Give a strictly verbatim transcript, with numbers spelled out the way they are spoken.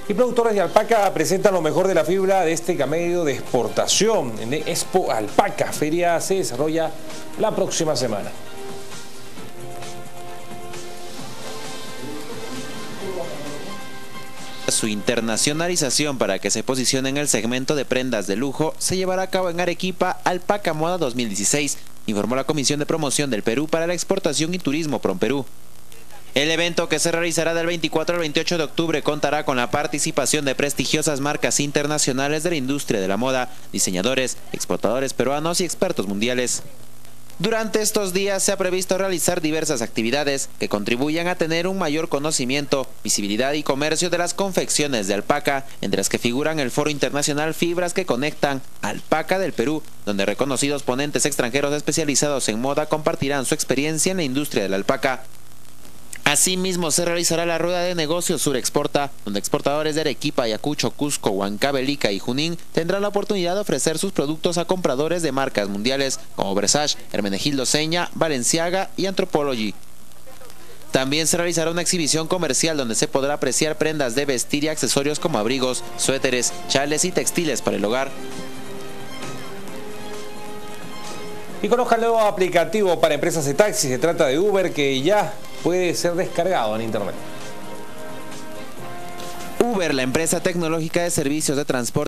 Y productores de alpaca presentan lo mejor de la fibra de este camello de exportación. En Expo Alpaca, feria se desarrolla la próxima semana. Su internacionalización para que se posicione en el segmento de prendas de lujo se llevará a cabo en Arequipa Alpaca Moda dos mil dieciséis, informó la Comisión de Promoción del Perú para la Exportación y Turismo PROMPERÚ. El evento, que se realizará del veinticuatro al veintiocho de octubre, contará con la participación de prestigiosas marcas internacionales de la industria de la moda, diseñadores, exportadores peruanos y expertos mundiales. Durante estos días se ha previsto realizar diversas actividades que contribuyan a tener un mayor conocimiento, visibilidad y comercio de las confecciones de alpaca, entre las que figuran el Foro Internacional Fibras que Conectan, Alpaca del Perú, donde reconocidos ponentes extranjeros especializados en moda compartirán su experiencia en la industria de la alpaca. Asimismo, se realizará la rueda de negocios Sur Exporta, donde exportadores de Arequipa, Ayacucho, Cusco, Huancavelica y Junín tendrán la oportunidad de ofrecer sus productos a compradores de marcas mundiales como Versace, Hermenegildo Seña, Balenciaga y Anthropologie. También se realizará una exhibición comercial donde se podrá apreciar prendas de vestir y accesorios como abrigos, suéteres, chales y textiles para el hogar. Y conozca el nuevo aplicativo para empresas de taxi. Se trata de Uber, que ya puede ser descargado en internet. Uber, la empresa tecnológica de servicios de transporte